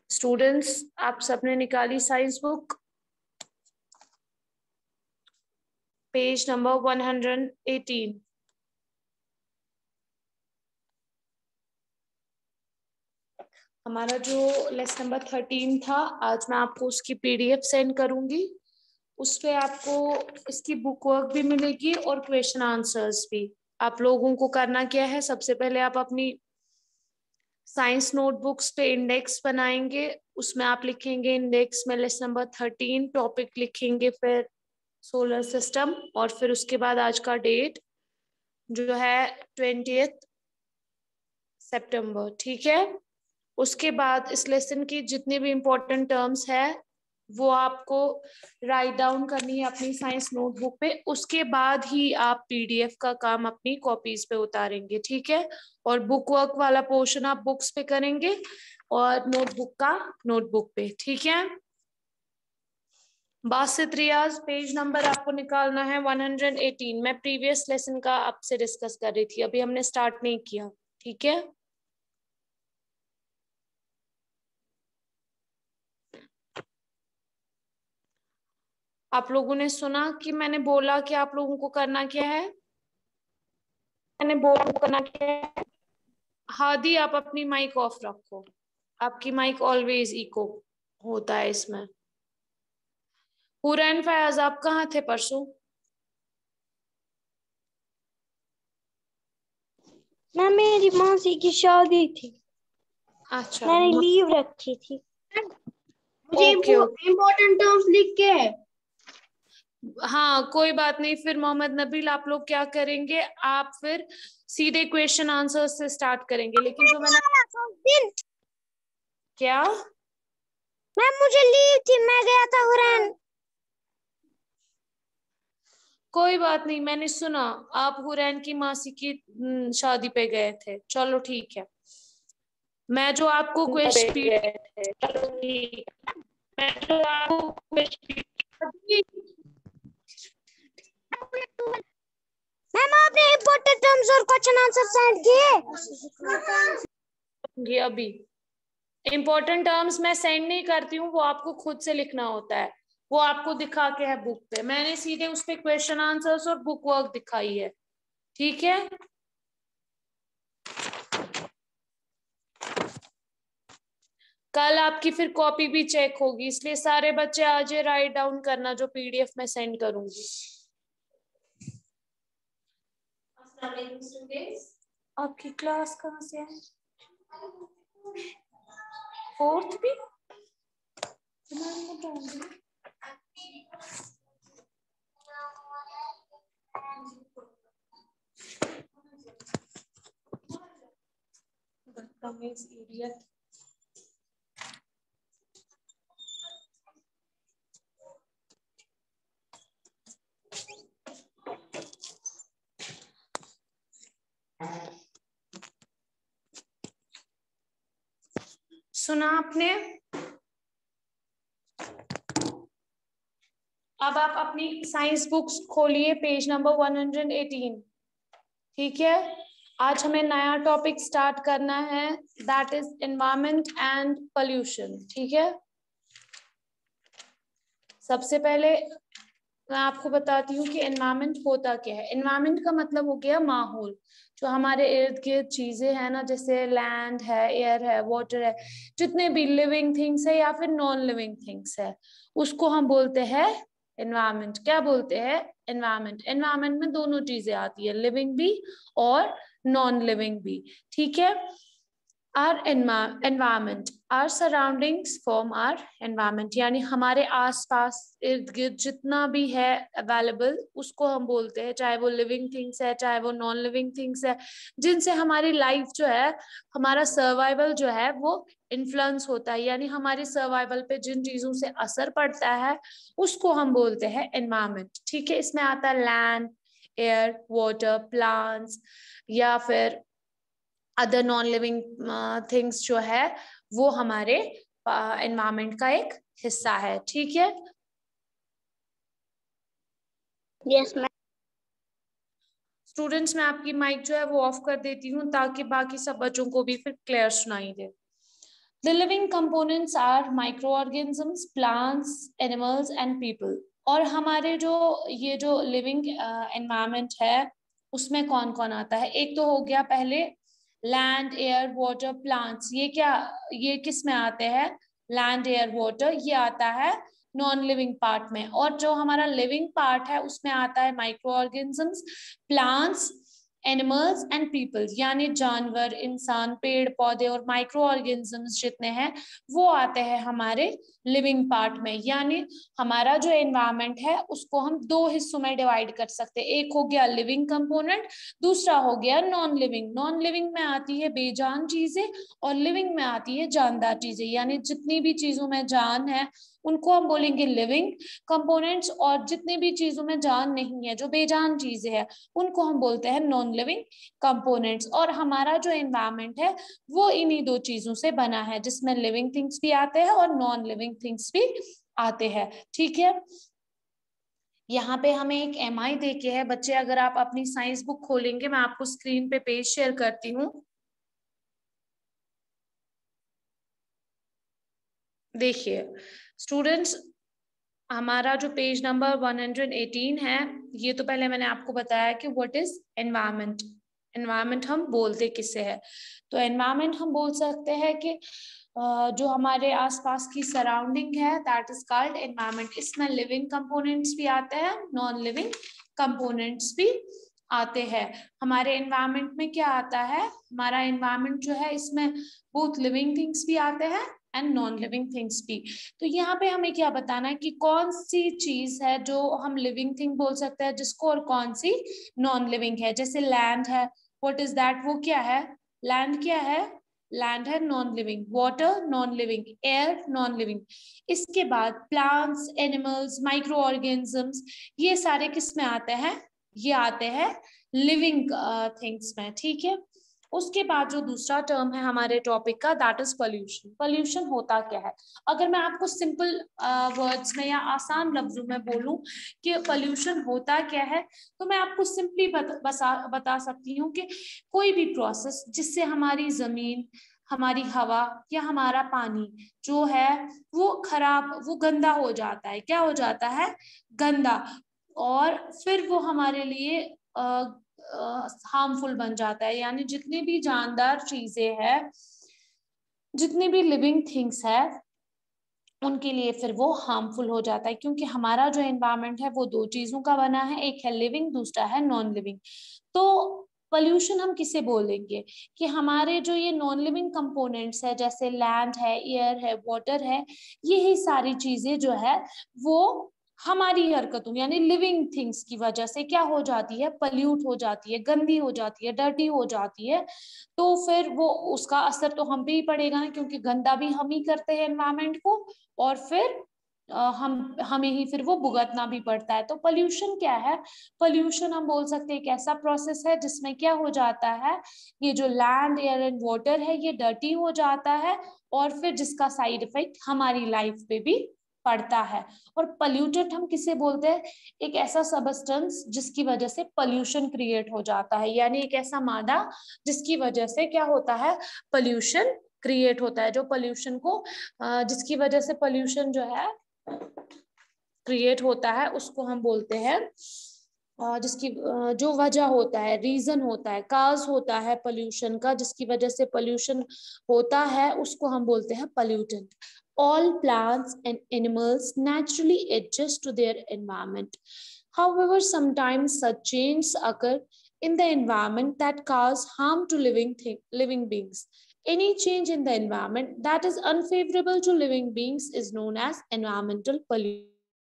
Students, आप सबने निकाली साइंस बुक, पेज नंबर 118। हमारा जो लेसन नंबर 13 था, आज मैं आपको उसकी पीडीएफ सेंड करूंगी। उस पे आपको इसकी बुक वर्क भी मिलेगी और क्वेश्चन आंसर्स भी। आप लोगों को करना क्या है, सबसे पहले आप अपनी साइंस नोटबुक्स पे इंडेक्स बनाएंगे। उसमें आप लिखेंगे इंडेक्स में लेसन नंबर 13 टॉपिक लिखेंगे, फिर सोलर सिस्टम, और फिर उसके बाद आज का डेट जो है 20 सितंबर। ठीक है। उसके बाद इस लेसन की जितनी भी इम्पोर्टेंट टर्म्स है वो आपको राइट डाउन करनी है अपनी साइंस नोटबुक पे। उसके बाद ही आप पीडीएफ का काम अपनी कॉपीज पे उतारेंगे। ठीक है। और बुक वर्क वाला पोर्शन आप बुक्स पे करेंगे और नोटबुक का नोटबुक पे। ठीक है। बासित रियाज, पेज नंबर आपको निकालना है 118। मैं प्रीवियस लेसन का आपसे डिस्कस कर रही थी, अभी हमने स्टार्ट नहीं किया। ठीक है। आप लोगों ने सुना कि मैंने बोला कि आप लोगों को करना क्या है? मैंने बोला करना क्या है? हादी, आप अपनी माइक ऑफ रखो। आपकी माइक ऑलवेज इको होता है इसमें। हुरैन फयाज, आप कहाँ थे परसों? मैम मेरी मौसी की शादी थी, अच्छा, मैंने लीव रखी थी। मुझे ओके ओके। इम्पोर्टेंट टर्म्स लिख के है। हाँ, कोई बात नहीं। फिर मोहम्मद नबील, आप लोग क्या करेंगे, आप फिर सीधे क्वेश्चन आंसर से स्टार्ट करेंगे। लेकिन जो मैंने दिन क्या, मैम मुझे लीव थी, मैं गया था हुरैन। कोई बात नहीं, मैंने सुना आप हुरैन की मासी की शादी पे गए थे। चलो ठीक है। मैं जो आपको क्वेश्चन, चलो ठीक है। मैं जो आपको क्वेश्चन मैम आपने इम्पोर्टेंट टर्म्स और क्वेश्चन आंसर सेंड किए? अभी इंपॉर्टेंट टर्म्स मैं सेंड नहीं करती हूँ, वो आपको खुद से लिखना होता है। वो आपको दिखा के है बुक पे, मैंने सीधे उस पे क्वेश्चन आंसर्स और बुक वर्क दिखाई है। ठीक है। कल आपकी फिर कॉपी भी चेक होगी, इसलिए सारे बच्चे आज राइट डाउन करना जो पीडीएफ में सेंड करूंगी। आपकी क्लास कहाँ से है? फोर्थ भी? इडियट। सुना आपने? अब आप अपनी साइंस बुक्स खोलिए, पेज नंबर 118। ठीक है। आज हमें नया टॉपिक स्टार्ट करना है, that is environment and pollution. ठीक है। सबसे पहले मैं आपको बताती हूँ कि एनवायरमेंट होता क्या है। एनवायरमेंट का मतलब हो गया माहौल, जो हमारे इर्द गिर्द चीजें हैं ना, जैसे लैंड है, एयर है, वाटर है, जितने भी लिविंग थिंग्स है या फिर नॉन लिविंग थिंग्स है, उसको हम बोलते हैं एनवायरमेंट। क्या बोलते हैं? एनवायरमेंट। एनवायरमेंट में दोनों चीजें आती है, लिविंग भी और नॉन लिविंग भी। ठीक है। Our environment, our surroundings form our environment, यानी हमारे आसपास इर्द गिर्द जितना भी है अवेलेबल, उसको हम बोलते हैं, चाहे वो लिविंग थिंग्स है चाहे वो नॉन लिविंग थिंग्स है, जिनसे हमारी लाइफ जो है, हमारा सर्वाइवल जो है वो इन्फ्लुएंस होता है, यानी हमारी सर्वाइवल पे जिन चीजों से असर पड़ता है उसको हम बोलते हैं एनवायरमेंट। ठीक है। इसमें आता है लैंड, एयर, वाटर, प्लांट्स, या फिर अदर नॉन लिविंग थिंग्स जो है वो हमारे एनवायरमेंट का एक हिस्सा है। ठीक है। Yes ma'am. स्टूडेंट्स, मैं आपकी माइक जो है वो ऑफ कर देती हूँ ताकि बाकी सब बच्चों को भी फिर क्लियर सुनाई दे। The living components are microorganisms, plants, animals and people. और हमारे जो ये जो लिविंग एनवायरनमेंट है उसमें कौन कौन आता है? एक तो हो गया पहले लैंड, एयर, वाटर, प्लांट्स। ये क्या, ये किस में आते हैं? लैंड, एयर, वाटर, ये आता है नॉन लिविंग पार्ट में। और जो हमारा लिविंग पार्ट है उसमें आता है micro organisms, plants, animals and peoples, यानी जानवर, इंसान, पेड़ पौधे और माइक्रो ऑर्गेनिजम्स जितने हैं वो आते हैं हमारे लिविंग पार्ट में। यानी हमारा जो एनवायरनमेंट है उसको हम दो हिस्सों में डिवाइड कर सकते हैं। एक हो गया लिविंग कंपोनेंट, दूसरा हो गया नॉन लिविंग। नॉन लिविंग में आती है बेजान चीजें और लिविंग में आती है जानदार चीजें। यानी जितनी भी चीजों में जान है उनको हम बोलेंगे लिविंग कंपोनेंट्स, और जितनी भी चीजों में जान नहीं है, जो बेजान चीजें हैं, उनको हम बोलते हैं नॉन लिविंग कंपोनेंट्स। और हमारा जो एनवायरनमेंट है वो इन्हीं दो चीजों से बना है, जिसमें लिविंग थिंग्स भी आते हैं और नॉन लिविंग थिंग्स भी आते हैं। ठीक है, यहाँ पे हमें एक MI दे के है बच्चे। अगर आप अपनी साइंस बुक खोलेंगे, मैं आपको स्क्रीन पे पेज शेयर करती हूँ, देखिए स्टूडेंट्स, हमारा जो पेज नंबर 118 है, ये तो पहले मैंने आपको बताया कि व्हाट इज एनवायरनमेंट। एनवायरनमेंट हम बोलते किसे है? तो एनवायरनमेंट हम बोल सकते हैं कि जो हमारे आसपास की सराउंडिंग है, दैट इज कॉल्ड एनवायरनमेंट। इसमें लिविंग कंपोनेंट्स भी आते हैं, नॉन लिविंग कंपोनेंट्स भी आते हैं। हमारे एनवायरनमेंट में क्या आता है? हमारा एनवायरनमेंट जो है इसमें बोथ लिविंग थिंग्स भी आते हैं एंड नॉन लिविंग थिंग्स भी। तो यहाँ पे हमें क्या बताना है कि कौन सी चीज है जो हम लिविंग थिंग बोल सकते हैं जिसको, और कौन सी नॉन लिविंग है। जैसे लैंड है, व्हाट इज दैट? वो क्या है? लैंड क्या है? लैंड है non living. Water non living, air non living. इसके बाद प्लांट्स, एनिमल्स, माइक्रो ऑर्गेनिजम्स, ये सारे किस में आते हैं? ये आते हैं लिविंग थिंग्स में। ठीक है, उसके बाद जो दूसरा टर्म है हमारे टॉपिक का, दैट इज पोल्यूशन। पोल्यूशन होता क्या है? अगर मैं आपको सिंपल वर्ड्स में या आसान लफ्जों में बोलूं कि पोल्यूशन होता क्या है, तो मैं आपको सिंपली बता सकती हूँ कि कोई भी प्रोसेस जिससे हमारी जमीन, हमारी हवा या हमारा पानी जो है वो खराब, वो गंदा हो जाता है। क्या हो जाता है? गंदा। और फिर वो हमारे लिए हार्मफुल बन जाता है। यानी जितनी भी जानदार चीजें हैं, जितनी भी लिविंग थिंग्स है, उनके लिए फिर वो हार्मफुल हो जाता है। क्योंकि हमारा जो एनवायरनमेंट है वो दो चीजों का बना है, एक है लिविंग, दूसरा है नॉन लिविंग। तो पोल्यूशन हम किसे बोलेंगे? कि हमारे जो ये नॉन लिविंग कंपोनेंट्स है, जैसे लैंड है, एयर है, वाटर है, यही सारी चीजें जो है वो हमारी हरकतों यानी लिविंग थिंग्स की वजह से क्या हो जाती है? पल्यूट हो जाती है, गंदी हो जाती है, डर्टी हो जाती है। तो फिर वो उसका असर तो हम पे ही पड़ेगा ना, क्योंकि गंदा भी हम ही करते हैं एनवायरनमेंट को, और फिर हमें ही फिर वो भुगतना भी पड़ता है। तो पोल्यूशन क्या है? पोल्यूशन हम बोल सकते हैं एक ऐसा प्रोसेस है जिसमें क्या हो जाता है, ये जो लैंड, एयर एंड वाटर है ये डर्टी हो जाता है, और फिर जिसका साइड इफेक्ट हमारी लाइफ पे भी पड़ता है। और पोल्यूटेड हम किसे बोलते हैं? एक ऐसा सबस्टेंस जिसकी वजह से पोल्यूशन क्रिएट हो जाता है, यानी एक ऐसा मादा जिसकी वजह से क्या होता है? पोल्यूशन क्रिएट होता है। जो पोल्यूशन को जिसकी वजह से पोल्यूशन जो है क्रिएट होता है उसको हम बोलते हैं, जिसकी जो वजह होता है, रीजन होता है, काज होता है पोल्यूशन का, जिसकी वजह से पोल्यूशन होता है, उसको हम बोलते हैं pollutant. All plants and animals naturally adjust to their environment. However, sometimes such changes occur in the environment that cause harm to living beings. Any change in the environment that is unfavorable to living beings is known as environmental pollution.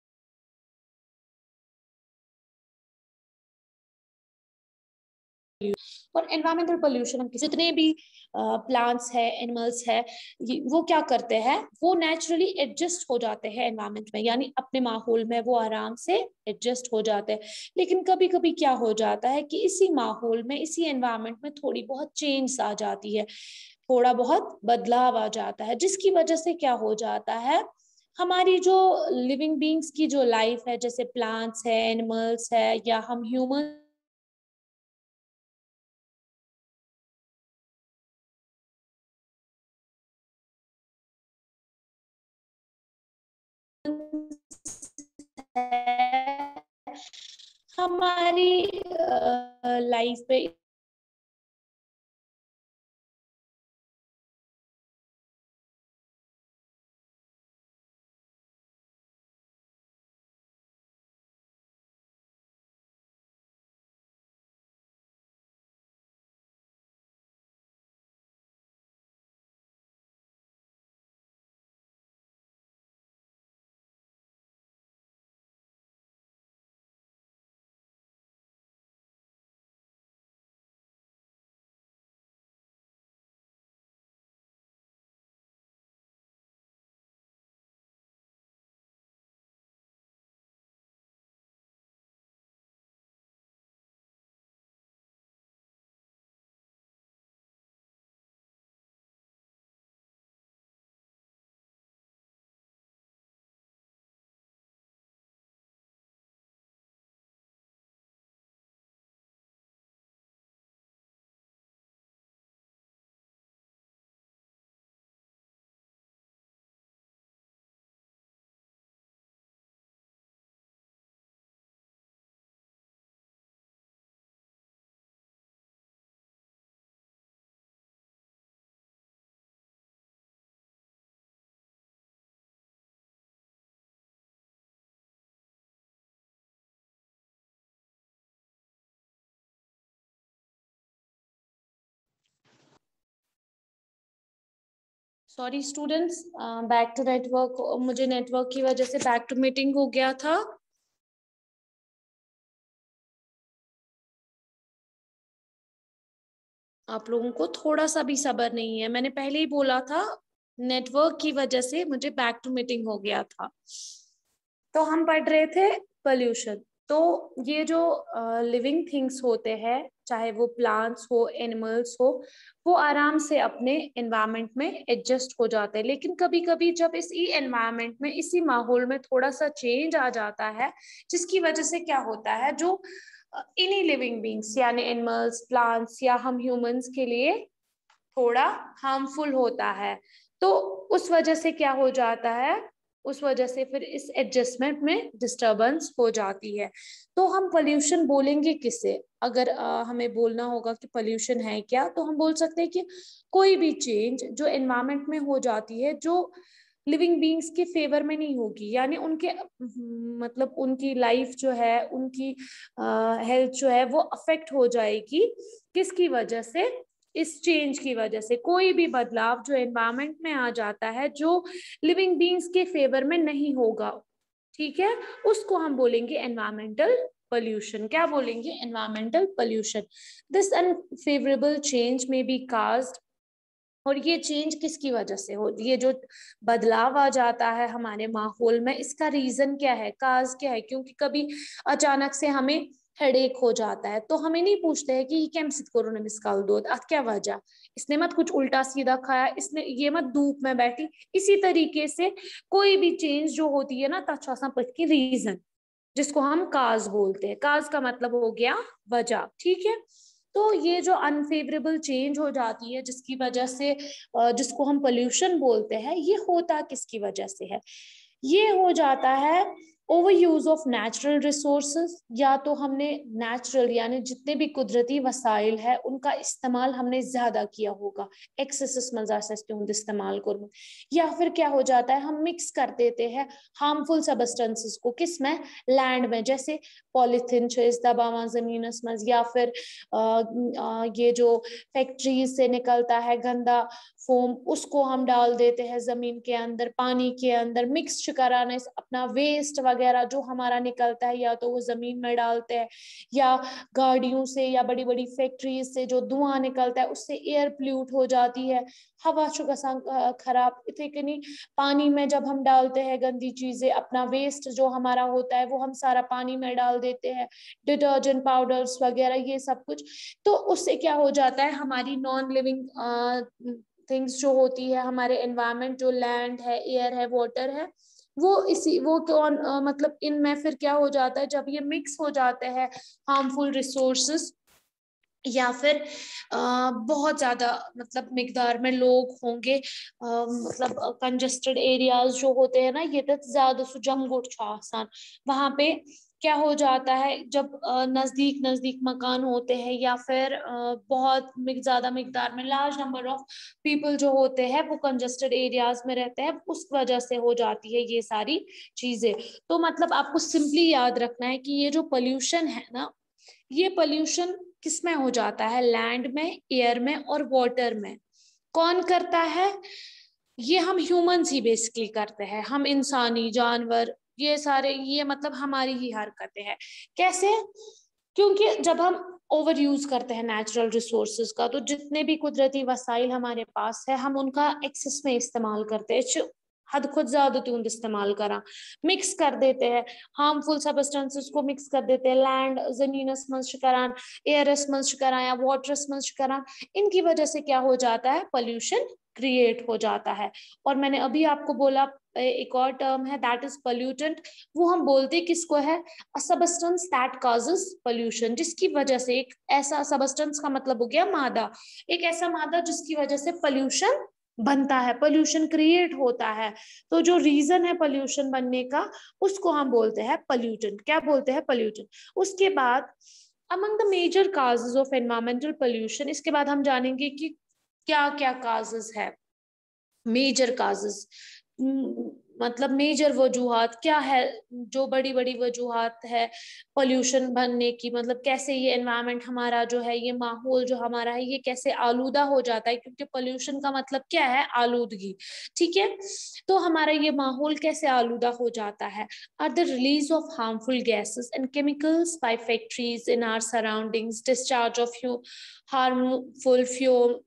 और environmental pollution हम जितने भी plants है, animals है, वो क्या करते हैं? वो नेचुरली एडजस्ट हो जाते हैं एनवायरमेंट में, यानी अपने माहौल में वो आराम से एडजस्ट हो जाते हैं। लेकिन कभी कभी क्या हो जाता है कि इसी माहौल में, इसी एनवायरमेंट में थोड़ी बहुत चेंज आ जाती है, थोड़ा बहुत बदलाव आ जाता है, जिसकी वजह से क्या हो जाता है, हमारी जो लिविंग बींग्स की जो लाइफ है, जैसे प्लांट्स है, एनिमल्स है, या हम ह्यूमन है हमारी लाइफ पे sorry students, back to network, मुझे नेटवर्क की वजह से बैक टू मीटिंग हो गया था। आप लोगों को थोड़ा सा भी सब्र नहीं है, मैंने पहले ही बोला था नेटवर्क की वजह से मुझे बैक टू मीटिंग हो गया था। तो हम पढ़ रहे थे पोल्यूशन। तो ये जो लिविंग थिंग्स होते हैं, चाहे वो प्लांट्स हो, एनिमल्स हो, वो आराम से अपने एनवायरनमेंट में एडजस्ट हो जाते हैं। लेकिन कभी कभी जब इसी एनवायरनमेंट में, इसी माहौल में थोड़ा सा चेंज आ जाता है, जिसकी वजह से क्या होता है, जो इन्हीं लिविंग बींग्स यानी एनिमल्स, प्लांट्स या हम ह्यूमंस के लिए थोड़ा हार्मफुल होता है, तो उस वजह से क्या हो जाता है, उस वजह से फिर इस एडजस्टमेंट में डिस्टरबेंस हो जाती है। तो हम पोल्यूशन बोलेंगे किसे? अगर हमें बोलना होगा कि पोल्यूशन है क्या, तो हम बोल सकते हैं कि कोई भी चेंज जो एनवायरनमेंट में हो जाती है, जो लिविंग बींग्स के फेवर में नहीं होगी, यानी उनके मतलब उनकी लाइफ जो है, उनकी हेल्थ जो है वो अफेक्ट हो जाएगी। किसकी वजह से? इस चेंज की वजह से। कोई भी बदलाव जो एनवायरनमेंट में आ जाता है, जो लिविंग बींग्स के फेवर में नहीं होगा, ठीक है, उसको हम बोलेंगे एनवायरमेंटल पोल्यूशन। क्या बोलेंगे? Environmental pollution. This unfavourable change may be caused, और ये चेंज किसकी वजह से हो, ये जो बदलाव आ जाता है हमारे माहौल में, इसका रीजन क्या है, काज क्या है? क्योंकि कभी अचानक से हमें हेडेक हो जाता है, तो हमें नहीं पूछते हैं कि केम सित कोरोना मिसकाल दो, क्या वजह, इसने मत कुछ उल्टा सीधा खाया, इसने ये मत धूप में बैठी। इसी तरीके से कोई भी चेंज जो होती है ना, तत्व की रीजन, जिसको हम काज बोलते हैं। काज का मतलब हो गया वजह, ठीक है। तो ये जो अनफेवरेबल चेंज हो जाती है, जिसकी वजह से जिसको हम पोल्यूशन बोलते हैं, ये होता किसकी वजह से है? ये हो जाता है over use of natural resources, या तो हमने नेचुरल यानी जितने भी कुदरती वसाइल है उनका इस्तेमाल हमने ज्यादा किया होगा, एक्सेस इस्तेमाल करूँ, या फिर क्या हो जाता है, हम मिक्स कर देते हैं हार्मफुल सबस्टेंसेस को, किस में? लैंड में। जैसे पॉलिथीन दबावा जमीन मज, या फिर ये जो फैक्ट्रीज से निकलता है गंदा फोम, उसको हम डाल देते हैं जमीन के अंदर, पानी के अंदर मिक्स कराने से अपना वेस्ट वगैरह जो हमारा निकलता है, या तो वो जमीन में डालते हैं, या गाड़ियों से या बड़ी बड़ी फैक्ट्रीज से जो धुआं निकलता है उससे एयर प्ल्यूट हो जाती है, हवा खराब। इतनी पानी में जब हम डालते हैं गंदी चीजें, अपना वेस्ट जो हमारा होता है वो हम सारा पानी में डाल देते हैं, डिटर्जेंट पाउडर्स वगैरह ये सब कुछ। तो उससे क्या हो जाता है, हमारी नॉन लिविंग थिंग्स जो होती है, हमारे एनवायरनमेंट जो लैंड है, एयर है, वाटर है, वो कौन मतलब इनमें फिर क्या हो जाता है, जब ये मिक्स हो जाते हैं हार्मफुल रिसोर्सेस या फिर बहुत ज्यादा मतलब मिकदार में लोग होंगे, मतलब कंजेस्टेड एरियाज जो होते हैं ना, ये तो ज्यादा सु जमगुट छ आसान, वहां पे क्या हो जाता है जब नजदीक नजदीक मकान होते हैं या फिर बहुत ज्यादा मिकदार में लार्ज नंबर ऑफ पीपल जो होते हैं वो कंजेस्टेड एरियाज में रहते हैं, उस वजह से हो जाती है ये सारी चीजें। तो मतलब आपको सिंपली याद रखना है कि ये जो पोल्यूशन है ना, ये पोल्यूशन किस में हो जाता है, लैंड में, एयर में और वाटर में। कौन करता है? ये हम ह्यूमंस ही बेसिकली करते हैं, हम इंसानी जानवर ये सारे, ये मतलब हमारी ही हरकतें हैं। कैसे? क्योंकि जब हम ओवर यूज करते हैं नेचुरल रिसोर्सेज का, तो जितने भी कुदरती वसाइल हमारे पास है हम उनका एक्सेस में इस्तेमाल करते हैं, हद खुद ज्यादा तूंद इस्तेमाल करा, मिक्स कर देते हैं, हार्मफुल सबस्टेंसेस को मिक्स कर देते हैं, लैंड जमीनस मंच करान, एयरस मंच करा या वाटरस मंच करा, इनकी वजह से क्या हो जाता है, पोल्यूशन क्रिएट हो जाता है। और मैंने अभी आपको बोला एक और टर्म है दैट इज पोल्यूटेंट, वो हम बोलते किसको है, a substance that causes pollution, जिसकी वजह से, एक ऐसा सबस्टेंस का मतलब हो गया मादा, एक ऐसा मादा जिसकी वजह से पोल्यूशन बनता है, पोल्यूशन क्रिएट होता है। तो जो रीजन है पोल्यूशन बनने का, उसको हम बोलते हैं पोल्यूटेंट। क्या बोलते हैं? पोल्यूटेंट। उसके बाद among the major causes of environmental pollution, इसके बाद हम जानेंगे कि क्या क्या काजेस है, मेजर काजेस, मतलब मेजर वजूहात क्या है, जो बड़ी बड़ी वजूहात है पोल्यूशन बनने की, मतलब कैसे ये एनवायरनमेंट हमारा जो है, ये माहौल जो हमारा है, ये कैसे आलूदा हो जाता है, क्योंकि पोल्यूशन का मतलब क्या है, आलूदगी। ठीक है, तो हमारा ये माहौल कैसे आलूदा हो जाता है, are the release of harmful gases and chemicals by factories in our surroundings, discharge of harmful fuel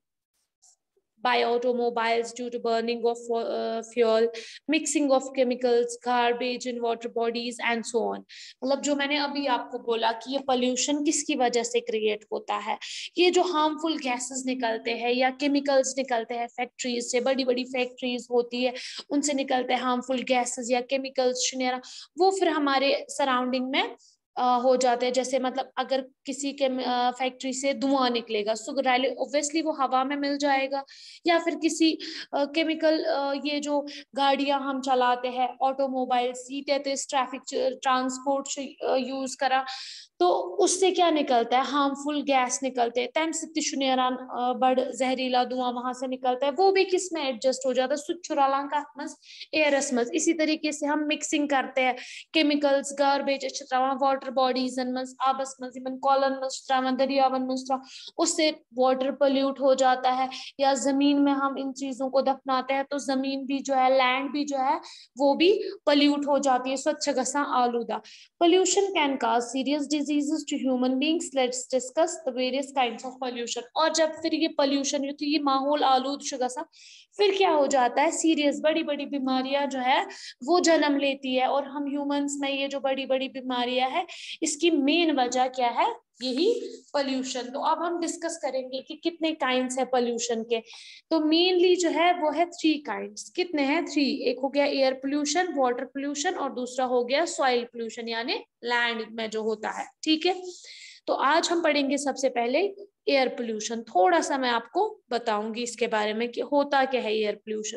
by automobiles due to burning of fuel, mixing of chemicals, garbage in water bodies and so on। मतलब जो मैंने अभी आपको बोला कि ये pollution किसकी वजह से क्रिएट होता है, ये जो हार्मफुल गैसेस निकलते हैं या केमिकल्स निकलते हैं फैक्ट्रीज से, बड़ी बड़ी फैक्ट्रीज होती है उनसे निकलते हैं हार्मफुल गैसेस या केमिकल्स, वो फिर हमारे सराउंडिंग में हो जाते हैं। जैसे मतलब अगर किसी के फैक्ट्री से धुआं निकलेगा, सो ऑब्वियसली वो हवा में मिल जाएगा, या फिर किसी केमिकल, ये जो गाड़ियां हम चलाते हैं ऑटोमोबाइल्स, ट्रैफिक ट्रांसपोर्ट यूज करा, तो उससे क्या निकलता है, हार्मफुल गैस निकलते हैं, तम शुनेरान बड़ जहरीला धुआं वहां से निकलता है, वो भी किस में एडजस्ट हो जाता है, सुचुरालां का एयरस मज। इसी तरीके से हम मिक्सिंग करते हैं केमिकल्स, गार्बेज वाटर बॉडीज आबस मज कॉलन मज दरियावन मज, उससे वाटर पोल्यूट हो जाता है। या जमीन में हम इन चीजों को दफनाते हैं तो जमीन भी जो है, लैंड भी जो है, वो भी पोल्यूट हो जाती है, स्वच्छ गसा आलूदा। Pollution can cause serious diseases to human beings. Let's discuss the various kinds of pollution. और जब फिर ये pollution, तो ये माहौल आलूद शुगा सा, फिर क्या हो जाता है, सीरियस बड़ी बड़ी बीमारियां जो है वो जन्म लेती है। और हम ह्यूमंस में ये जो बड़ी बड़ी बीमारियां है, इसकी मेन वजह क्या है, यही पोल्यूशन। तो अब हम डिस्कस करेंगे कि कितने काइंड्स है पोल्यूशन के। तो मेनली जो है वो है 3 काइंड्स। कितने हैं? 3। एक हो गया एयर पोल्यूशन, वाटर पोल्यूशन, और दूसरा हो गया सॉइल पोल्यूशन यानी लैंड में जो होता है। ठीक है, तो आज हम पढ़ेंगे सबसे पहले एयर पोल्यूशन। थोड़ा सा मैं आपको बताऊंगी इसके बारे में कि होता क्या है एयर पोल्यूशन।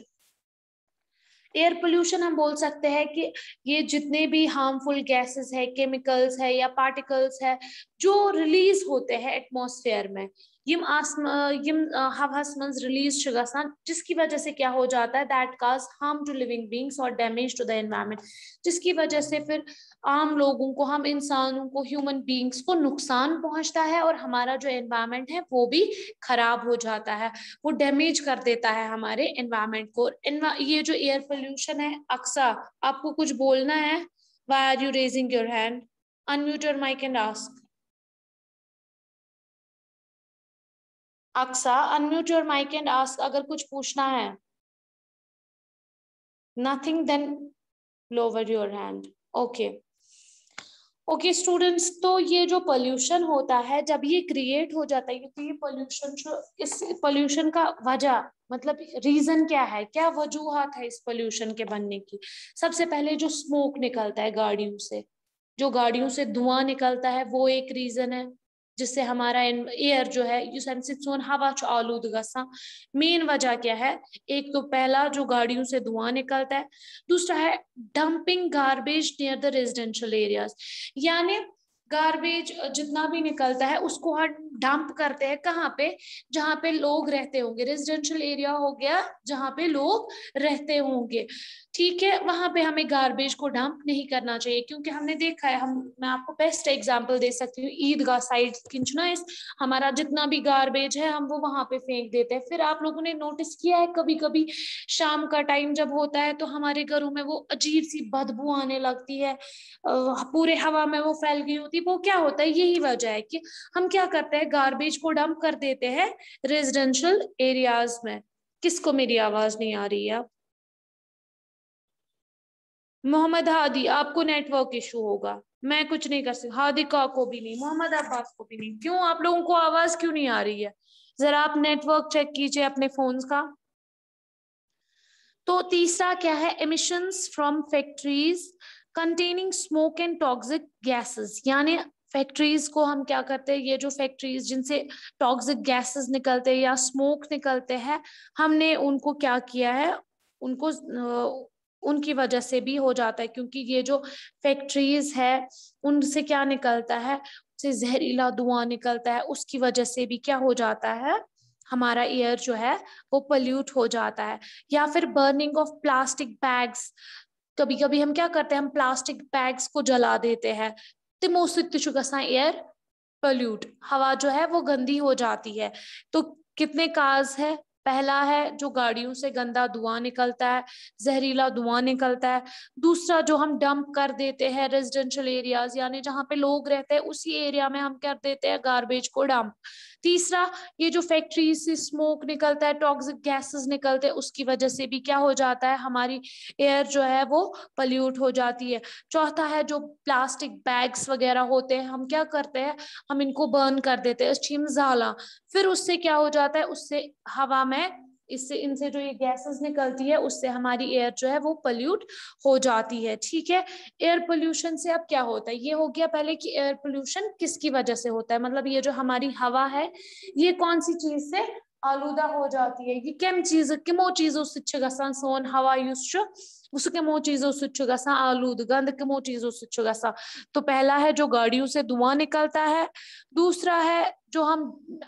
एयर पोल्यूशन हम बोल सकते हैं कि ये जितने भी हार्मफुल गैसेस है, केमिकल्स है या पार्टिकल्स है जो रिलीज होते हैं एटमॉस्फेयर में, यम हवास मंज रिलीज गसान, जिसकी वजह से क्या हो जाता है, that cause harm to living beings और डैमेज टू द एनवायरमेंट, जिसकी वजह से फिर आम लोगों को, हम इंसानों को, ह्यूमन बींग्स को नुकसान पहुंचता है, और हमारा जो एनवायरमेंट है वो भी खराब हो जाता है, वो डैमेज कर देता है हमारे एनवायरमेंट को। ये जो एयर पोल्यूशन है, अक्सा आपको कुछ बोलना है? Why are you raising your hand? Unmute your mic and ask. Aqsa unmute your mic and ask, अगर कुछ पूछना है। Nothing, then lower your hand. Okay okay students, तो ये जो पोल्यूशन होता है जब ये क्रिएट हो जाता है, तो ये पोल्यूशन जो, इस पोल्यूशन का वजह मतलब रीजन क्या है, क्या वजूहत है इस पोल्यूशन के बनने की। सबसे पहले जो स्मोक निकलता है गाड़ियों से, जो गाड़ियों से धुआं निकलता है वो एक रीजन है। जिससे हमारा एयर जो है यु सोन हवा आलूद गसा। मेन वजह क्या है? एक तो पहला जो गाड़ियों से धुआं निकलता है, दूसरा है dumping garbage near the residential areas, यानी गार्बेज जितना भी निकलता है उसको हम डंप करते हैं कहाँ पे? जहाँ पे लोग रहते होंगे। रेजिडेंशियल एरिया हो गया जहाँ पे लोग रहते होंगे, ठीक है, वहां पे हमें गार्बेज को डंप नहीं करना चाहिए, क्योंकि हमने देखा है, मैं आपको बेस्ट एग्जांपल दे सकती हूँ, ईदगाह साइड किंचना इस हमारा जितना भी गार्बेज है हम वो वहां पे फेंक देते हैं। फिर आप लोगों ने नोटिस किया है कभी कभी शाम का टाइम जब होता है तो हमारे घरों में वो अजीब सी बदबू आने लगती है, पूरे हवा में वो फैल गई होती है। वो क्या होता है? यही वजह है कि हम क्या करते हैं, गार्बेज को डंप कर देते हैं रेजिडेंशियल एरियाज में। किसको मेरी आवाज नहीं आ रही है? मोहम्मद हादी, आपको नेटवर्क इशू होगा, मैं कुछ नहीं कर सकती। हादिका को भी नहीं, मोहम्मद अब्बास को भी नहीं। क्यों आप लोगों को आवाज क्यों नहीं आ रही है? जरा आप नेटवर्क चेक कीजिए अपने फोन्स का। तो तीसरा क्या है? Emissions from factories containing smoke and toxic gases, यानी फैक्ट्रीज को हम क्या करते हैं, ये जो फैक्ट्रीज जिनसे टॉक्सिक गैसेस निकलते हैं या स्मोक निकलते हैं, हमने उनको क्या किया है, उनको उनकी वजह से भी हो जाता है, क्योंकि ये जो फैक्ट्रीज है उनसे क्या निकलता है, उससे जहरीला धुआं निकलता है, उसकी वजह से भी क्या हो जाता है, हमारा एयर जो है वो पोल्यूट हो जाता है। या फिर बर्निंग ऑफ प्लास्टिक बैग्स, कभी कभी हम क्या करते हैं, हम प्लास्टिक बैग्स को जला देते हैं, तिमो एयर पोल्यूट, हवा जो है वो गंदी हो जाती है। तो कितने काज है? पहला है जो गाड़ियों से गंदा धुआं निकलता है, जहरीला धुआं निकलता है। दूसरा जो हम डंप कर देते हैं रेजिडेंशियल एरियाज, यानी जहाँ पे लोग रहते हैं उसी एरिया में हम कर देते हैं गार्बेज को डंप। तीसरा, ये जो फैक्ट्री से स्मोक निकलता है, टॉक्सिक गैसेस निकलते हैं, उसकी वजह से भी क्या हो जाता है, हमारी एयर जो है वो पोल्यूट हो जाती है। चौथा है जो प्लास्टिक बैग्स वगैरह होते हैं, हम क्या करते हैं, हम इनको बर्न कर देते हैं, स्टीम जाला। फिर उससे क्या हो जाता है, उससे हवा में इससे इनसे जो ये गैसेस निकलती है उससे हमारी एयर जो है वो पोल्यूट हो जाती है, ठीक है। एयर पोल्यूशन से अब क्या होता है, ये हो गया पहले कि एयर पोल्यूशन किसकी वजह से होता है, मतलब ये जो हमारी हवा है ये कौन सी चीज से आलूदा हो जाती है, ये किम चीज किमो चीजों से गसान सोन हवा युस उस किमो चीजों से गसान आलूद गंद किमो चीजों से गसान। तो पहला है जो गाड़ियों से धुआं निकलता है, दूसरा है जो हम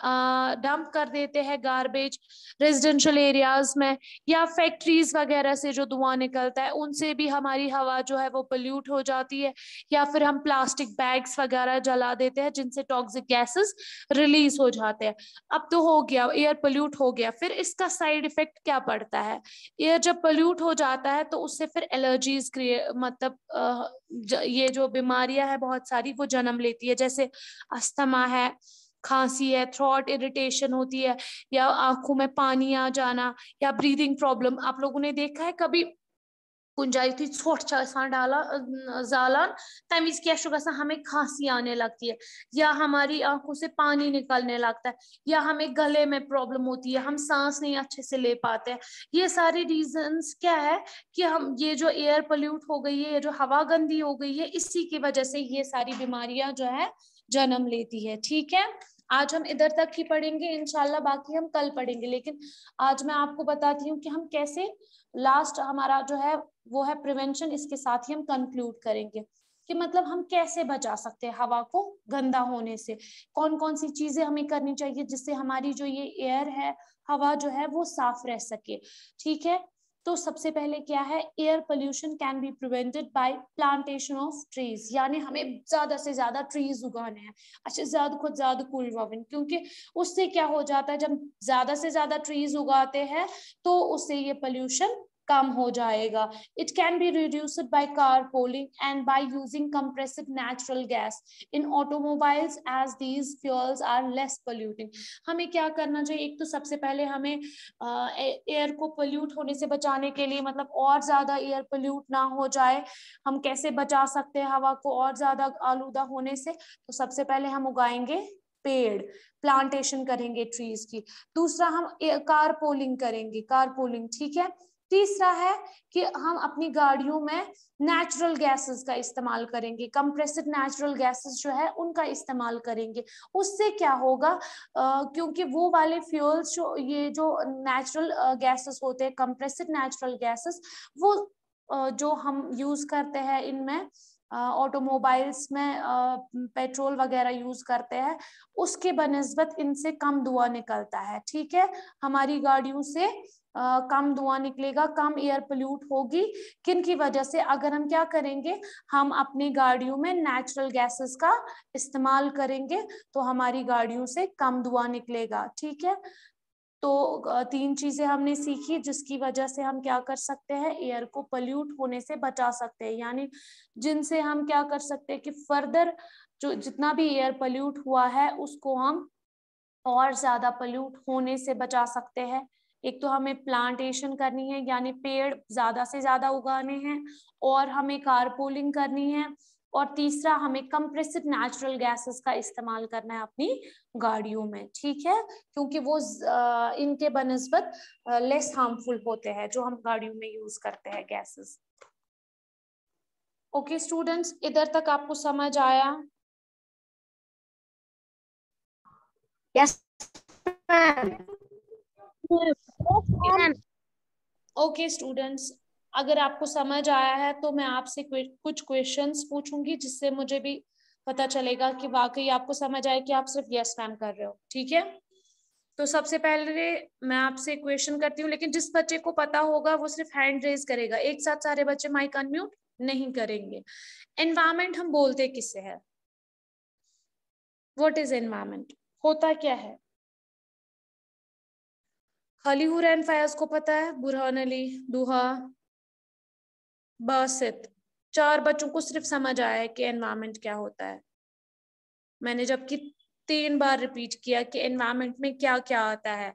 डंप कर देते हैं गार्बेज रेजिडेंशियल एरियाज में, या फैक्ट्रीज वगैरह से जो धुआं निकलता है उनसे भी हमारी हवा जो है वो पोल्यूट हो जाती है, या फिर हम प्लास्टिक बैग्स वगैरह जला देते हैं जिनसे टॉक्सिक गैसेस रिलीज हो जाते हैं। अब तो हो गया, एयर पोल्यूट हो गया, फिर इसका साइड इफेक्ट क्या पड़ता है? एयर जब पोल्यूट हो जाता है तो उससे फिर एलर्जीज मतलब ये जो बीमारियां है बहुत सारी वो जन्म लेती है, जैसे अस्थमा है, खांसी है, थ्रोट इरिटेशन होती है, या आंखों में पानी आ जाना, या ब्रीदिंग प्रॉब्लम। आप लोगों ने देखा है कभी कुंजाई थी छोट डाला जालान तमीज क्या हमें खांसी आने लगती है, या हमारी आंखों से पानी निकलने लगता है, या हमें गले में प्रॉब्लम होती है, हम सांस नहीं अच्छे से ले पाते हैं। ये सारे रीजंस क्या है कि हम ये जो एयर पोल्यूट हो गई है, ये जो हवा गंदी हो गई है, इसी की वजह से ये सारी बीमारियां जो है जन्म लेती है, ठीक है। आज हम इधर तक ही पढ़ेंगे, इंशाल्लाह बाकी हम कल पढ़ेंगे, लेकिन आज मैं आपको बताती हूँ कि हम कैसे लास्ट हमारा जो है वो है प्रिवेंशन, इसके साथ ही हम कंक्लूड करेंगे कि मतलब हम कैसे बचा सकते हैं हवा को गंदा होने से, कौन कौन सी चीजें हमें करनी चाहिए जिससे हमारी जो ये एयर है, हवा जो है वो साफ रह सके, ठीक है। तो सबसे पहले क्या है, air pollution can be prevented by plantation of trees, यानी हमें ज्यादा से ज्यादा ट्रीज उगाने हैं, अच्छा ज्यादा खुद ज्यादा कुल रवन, क्योंकि उससे क्या हो जाता है, जब ज्यादा से ज्यादा ट्रीज उगाते हैं तो उससे ये पोल्यूशन कम हो जाएगा। It can be reduced by carpooling and by using compressed natural gas in automobiles as these fuels are less polluting. हमें क्या करना चाहिए, एक तो सबसे पहले हमें एयर को पोल्यूट होने से बचाने के लिए, मतलब और ज्यादा एयर पोल्यूट ना हो जाए, हम कैसे बचा सकते हैं हवा को और ज्यादा आलूदा होने से, तो सबसे पहले हम उगाएंगे पेड़, प्लांटेशन करेंगे ट्रीज की। दूसरा हम कार पोलिंग करेंगे, कार पोलिंग, ठीक है। तीसरा है कि हम अपनी गाड़ियों में नेचुरल गैसेस का इस्तेमाल करेंगे, कंप्रेस्ड नेचुरल गैसेस जो है उनका इस्तेमाल करेंगे। उससे क्या होगा, क्योंकि वो वाले फ्यूल्स जो ये जो नेचुरल गैसेस होते हैं, कंप्रेस्ड नेचुरल गैसेस, वो जो हम यूज करते हैं इनमें ऑटोमोबाइल्स में पेट्रोल वगैरह यूज करते हैं, उसके बनिस्बत इनसे कम धुआं निकलता है। ठीक है, हमारी गाड़ियों से कम धुआं निकलेगा, कम एयर पोल्यूट होगी। किन की वजह से? अगर हम क्या करेंगे, हम अपनी गाड़ियों में नेचुरल गैसेस का इस्तेमाल करेंगे तो हमारी गाड़ियों से कम धुआं निकलेगा। ठीक है, तो 3 चीजें हमने सीखी जिसकी वजह से हम क्या कर सकते हैं, एयर को पोल्यूट होने से बचा सकते हैं, यानी जिनसे हम क्या कर सकते हैं कि फर्दर जो जितना भी एयर पोल्यूट हुआ है उसको हम और ज्यादा पोल्यूट होने से बचा सकते हैं। एक तो हमें प्लांटेशन करनी है, यानी पेड़ ज्यादा से ज्यादा उगाने हैं, और हमें कारपूलिंग करनी है, और तीसरा हमें कंप्रेस्ड नेचुरल गैसेस का इस्तेमाल करना है अपनी गाड़ियों में। ठीक है, क्योंकि वो इनके बनिस्बत लेस हार्मफुल होते हैं जो हम गाड़ियों में यूज करते हैं गैसेस। ओके स्टूडेंट्स, इधर तक आपको समझ आया? यस ओके स्टूडेंट्स, अगर आपको समझ आया है तो मैं आपसे कुछ क्वेश्चंस पूछूंगी जिससे मुझे भी पता चलेगा कि वाकई आपको समझ आए कि आप सिर्फ यस मैम कर रहे हो। ठीक है, तो सबसे पहले मैं आपसे क्वेश्चन करती हूँ, लेकिन जिस बच्चे को पता होगा वो सिर्फ हैंड रेज करेगा, एक साथ सारे बच्चे माइक अनम्यूट नहीं करेंगे। एनवायरमेंट हम बोलते किससे है? What is environment? होता क्या है? खलीहूर एंड फयाज को पता है? बुरहान अली, दुहा, बासित, 4 बच्चों को सिर्फ समझ आया है कि एनवायरमेंट क्या होता है। मैंने जबकि 3 बार रिपीट किया कि एनवायरमेंट में क्या क्या आता है।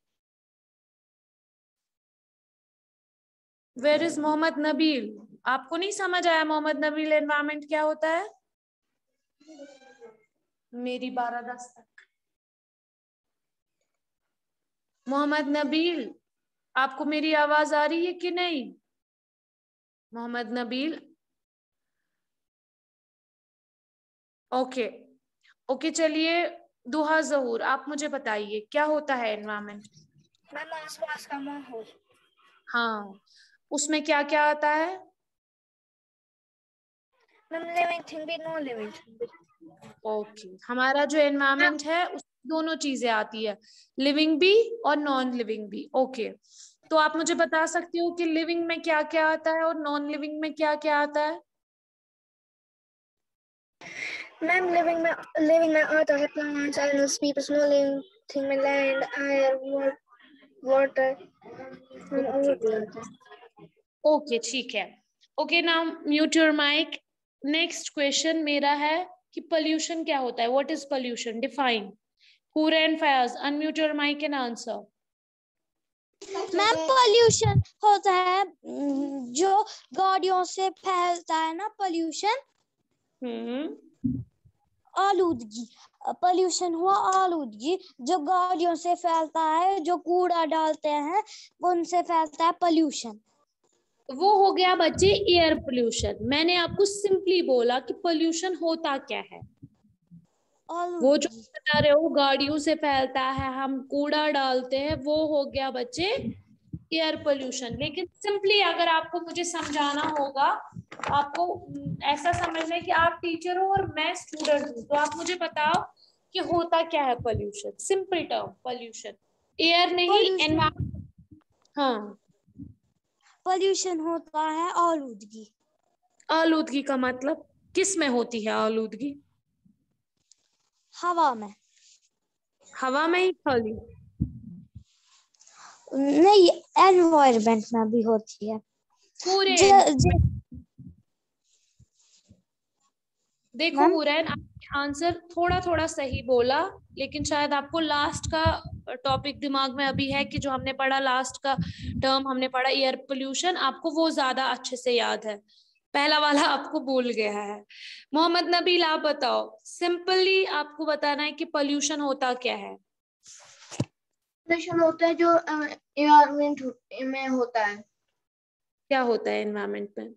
Where is Mohammed Nabeel? आपको नहीं समझ आया मोहम्मद नबील एनवायरमेंट क्या होता है? मेरी 12-10 तक। मोहम्मद नबील, आपको मेरी आवाज आ रही है कि नहीं? मोहम्मद नबील, ओके ओके, चलिए दुहा जहूर, आप मुझे बताइए क्या होता है एनवायरमेंट? मैम आसपास का माहौल। हाँ, उसमें क्या क्या आता है? मैम लिविंग थिंग भी, नॉन लिविंग थिंग। ओके, हमारा जो एनवायरमेंट है उस दोनों चीजें आती है, लिविंग भी और नॉन लिविंग भी। ओके, तो आप मुझे बता सकती हो कि लिविंग में क्या क्या आता है और नॉन लिविंग में क्या क्या आता है? मैम लिविंग में आता है plants, animals, peoples. Non living thing में लैंड, एयर, वाटर। ओके ठीक है। Okay, now mute your mic. Next question मेरा है कि पोल्यूशन क्या होता है? What is pollution? Define. Hura and Fayaz, unmute your mic and answer. Ma'am pollution होता है जो गाड़ियों से फैलता है ना, पोल्यूशन। आलूदगी, पोल्यूशन हुआ आलूदगी, जो गाड़ियों से फैलता है, जो कूड़ा डालते हैं वो उनसे फैलता है पोल्यूशन। वो हो गया बच्चे एयर पोल्यूशन। मैंने आपको सिंपली बोला कि पोल्यूशन होता क्या है। वो जो बता रहे हो गाड़ियों से फैलता है, हम कूड़ा डालते हैं, वो हो गया बच्चे एयर पोल्यूशन। लेकिन सिंपली अगर आपको मुझे समझाना होगा, आपको ऐसा समझना है कि आप टीचर हो और मैं स्टूडेंट हूँ, तो आप मुझे बताओ कि होता क्या है pollution. Simple term, pollution air नहीं, एनवायरमेंट। हाँ, पोल्यूशन होता है आलूदगी। आलूदगी का मतलब किस में होती है आलूदगी? हवा में। हवा में ही खाली? नहीं, एनवायरमेंट में भी होती है। पूरे देखो हुरैन, आपने आंसर थोड़ा थोड़ा सही बोला, लेकिन शायद आपको लास्ट का टॉपिक दिमाग में अभी है कि जो हमने पढ़ा, लास्ट का टर्म हमने पढ़ा एयर पोल्यूशन, आपको वो ज्यादा अच्छे से याद है, पहला वाला आपको भूल गया है। मोहम्मद नबील, आप बताओ, सिंपली आपको बताना है कि पोल्यूशन होता क्या है। पोल्यूशन होता है जो एनवायरमेंट में होता है। क्या होता है एनवायरमेंट में?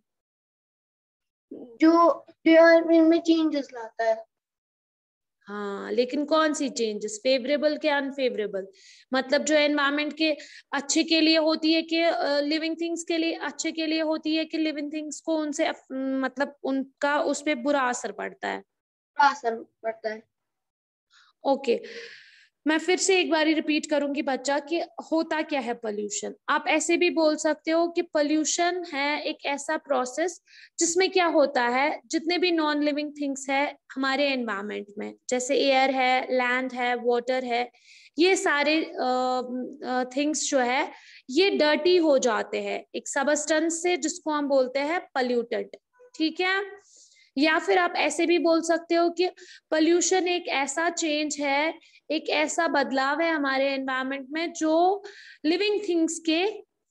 जो एनवायरमेंट में चेंजेस लाता है। हाँ, लेकिन कौन सी चेंजेस, फेवरेबल के अनफेवरेबल? मतलब जो एनवायरमेंट के अच्छे के लिए होती है कि लिविंग थिंग्स के लिए अच्छे के लिए होती है, कि लिविंग थिंग्स को उनसे मतलब उनका उस पे बुरा असर पड़ता है? बुरा असर पड़ता है। ओके, मैं फिर से एक बार रिपीट करूंगी बच्चा कि होता क्या है पोल्यूशन। आप ऐसे भी बोल सकते हो कि पोल्यूशन है एक ऐसा प्रोसेस जिसमें क्या होता है, जितने भी नॉन लिविंग थिंग्स है हमारे एनवायरमेंट में, जैसे एयर है, लैंड है, वाटर है, ये सारे थिंग्स जो है ये डर्टी हो जाते हैं एक सबस्टेंस से जिसको हम बोलते हैं पोल्यूटेड। ठीक है, या फिर आप ऐसे भी बोल सकते हो कि पोल्यूशन एक ऐसा चेंज है, एक ऐसा बदलाव है हमारे एनवायरनमेंट में जो लिविंग थिंग्स के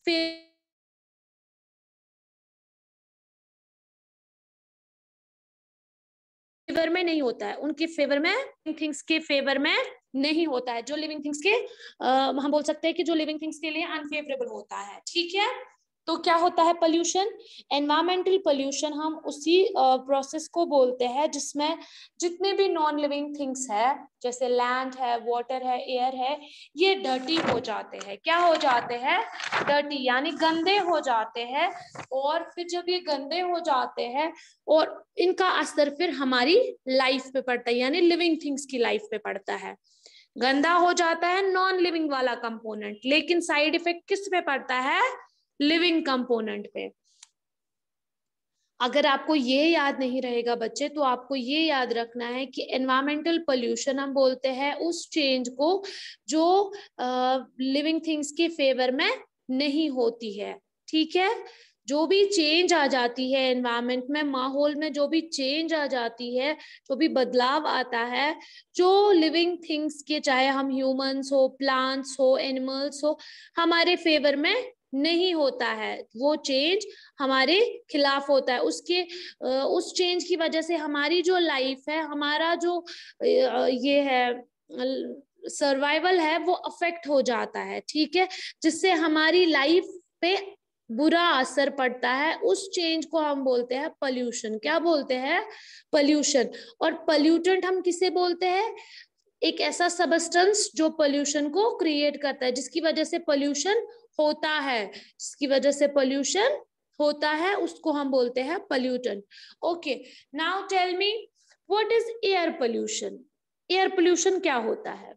फेवर में नहीं होता है, उनके फेवर में, थिंग्स के फेवर में नहीं होता है, जो लिविंग थिंग्स के हम बोल सकते हैं कि जो लिविंग थिंग्स के लिए अनफेवरेबल होता है। ठीक है, तो क्या होता है पोल्यूशन? एनवायरमेंटल पोल्यूशन हम उसी प्रोसेस को बोलते हैं जिसमें जितने भी नॉन लिविंग थिंग्स है, जैसे लैंड है, वाटर है, एयर है, ये डर्टी हो जाते हैं। क्या हो जाते हैं? डर्टी, यानी गंदे हो जाते हैं। और फिर जब ये गंदे हो जाते हैं और इनका असर फिर हमारी लाइफ पे पड़ता है, यानी लिविंग थिंग्स की लाइफ पे पड़ता है। गंदा हो जाता है नॉन लिविंग वाला कंपोनेंट, लेकिन साइड इफेक्ट किस पे पड़ता है? लिविंग कंपोनेंट पे। अगर आपको ये याद नहीं रहेगा बच्चे, तो आपको ये याद रखना है कि एनवायरमेंटल पोल्यूशन हम बोलते हैं उस चेंज को जो लिविंग थिंग्स के फेवर में नहीं होती है। ठीक है, जो भी चेंज आ जाती है एनवायरमेंट में, माहौल में जो भी चेंज आ जाती है, जो भी बदलाव आता है, जो लिविंग थिंग्स के, चाहे हम ह्यूमंस हो, प्लांट्स हो, एनिमल्स हो, हमारे फेवर में नहीं होता है, वो चेंज हमारे खिलाफ होता है। उसके उस चेंज की वजह से हमारी जो लाइफ है, हमारा जो ये है सर्वाइवल है, वो अफेक्ट हो जाता है। ठीक है, जिससे हमारी लाइफ पे बुरा असर पड़ता है। उस चेंज को हम बोलते हैं पोल्यूशन। क्या बोलते हैं? पोल्यूशन। और पोल्यूटेंट हम किसे बोलते हैं? एक ऐसा सबस्टेंस जो पोल्यूशन को क्रिएट करता है, जिसकी वजह से पोल्यूशन होता है, जिसकी वजह से पोल्यूशन होता है, उसको हम बोलते हैं pollutant. Okay, now tell me what is air pollution? Air pollution क्या होता है?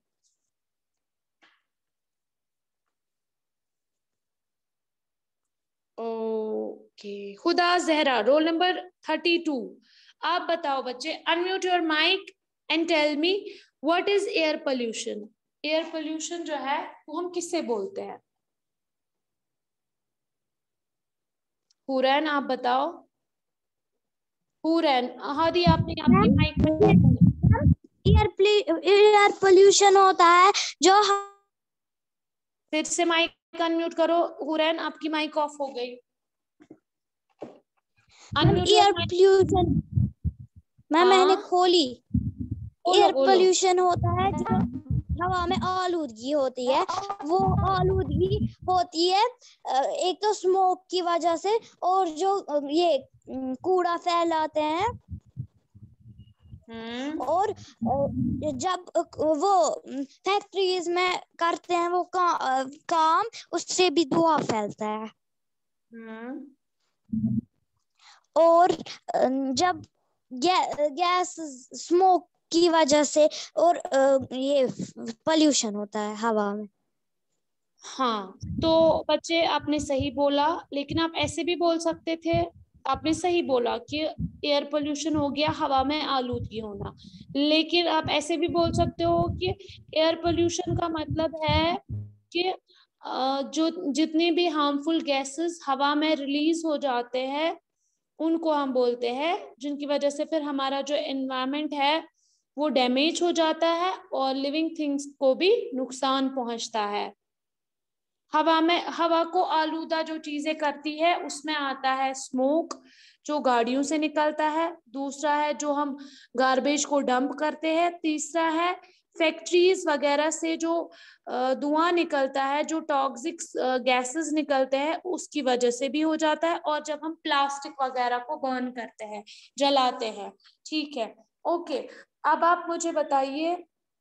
ओके, खुदा जहरा, रोल नंबर 32, आप बताओ बच्चे, unmute your mic and tell me what is air pollution? Air pollution जो है वो हम किससे बोलते हैं? हुरैन आप बताओ। हुरैन, हादी आपने आपकी माइक, एयर पोल्यूशन होता है जो फिर से माइक अनम्यूट करो। हुरैन, आपकी माइक ऑफ हो गई। एयर पोल्यूशन मैम मैंने खोली। एयर पोल्यूशन होता है जो हवा में आलूदगी होती है, वो आलूदगी होती है एक तो स्मोक की वजह से, और जो ये कूड़ा फैलाते हैं, और जब वो फैक्ट्रीज में करते हैं वो काम, उससे भी धुआं फैलता है। और जब गैस स्मोक की वजह से और ये पोल्यूशन होता है हवा में। हाँ, तो बच्चे आपने सही बोला, लेकिन आप ऐसे भी बोल सकते थे, आपने सही बोला कि एयर पोल्यूशन हो गया हवा में आलूदगी होना, लेकिन आप ऐसे भी बोल सकते हो कि एयर पोल्यूशन का मतलब है कि जो जितने भी हार्मफुल गैसेस हवा में रिलीज हो जाते हैं, उनको हम बोलते हैं, जिनकी वजह से फिर हमारा जो एनवायरनमेंट है वो डैमेज हो जाता है और लिविंग थिंग्स को भी नुकसान पहुंचता है। हवा में, हवा को आलूदा जो चीजें करती है उसमें आता है स्मोक जो गाड़ियों से निकलता है, दूसरा है जो हम गार्बेज को डंप करते हैं, तीसरा है फैक्ट्रीज वगैरह से जो धुआं निकलता है, जो टॉक्सिक गैसेस निकलते हैं, उसकी वजह से भी हो जाता है। और जब हम प्लास्टिक वगैरह को बर्न करते हैं, जलाते हैं, ठीक है। ओके, अब आप मुझे बताइए।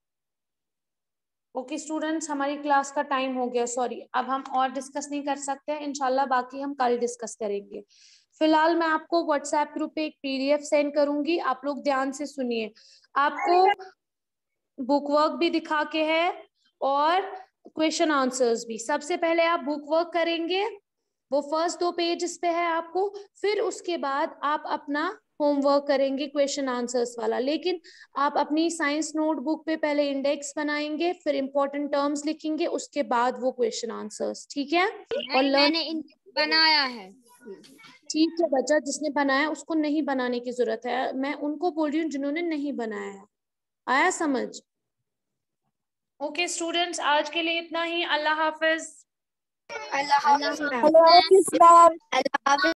ओके स्टूडेंट्स, हमारी क्लास का टाइम हो गया, सॉरी, अब हम और डिस्कस नहीं कर सकते हैं, इंशाल्लाह बाकी हम कल डिस्कस करेंगे। फिलहाल मैं आपको व्हाट्सएप ग्रुप पे एक PDF सेंड करूंगी, आप लोग ध्यान से सुनिए। आपको बुक वर्क भी दिखा के है और क्वेश्चन आंसर्स भी। सबसे पहले आप बुक वर्क करेंगे, वो फर्स्ट 2 पेज पे है आपको, फिर उसके बाद आप अपना होमवर्क करेंगे क्वेश्चन आंसर्स वाला। लेकिन आप अपनी साइंस नोटबुक पे पहले इंडेक्स बनाएंगे, फिर इंपॉर्टेंट टर्म्स लिखेंगे, उसके बाद वो क्वेश्चन आंसर्स, ठीक है। और मैंने बनाया है। ठीक है बच्चा, जिसने बनाया उसको नहीं बनाने की जरूरत है, मैं उनको बोल रही हूँ जिन्होंने नहीं बनाया है। आया समझ? ओके स्टूडेंट्स, आज के लिए इतना ही। अल्लाह हाफिज। अल्लाह हाफिज मैम। अल्लाह हाफिज।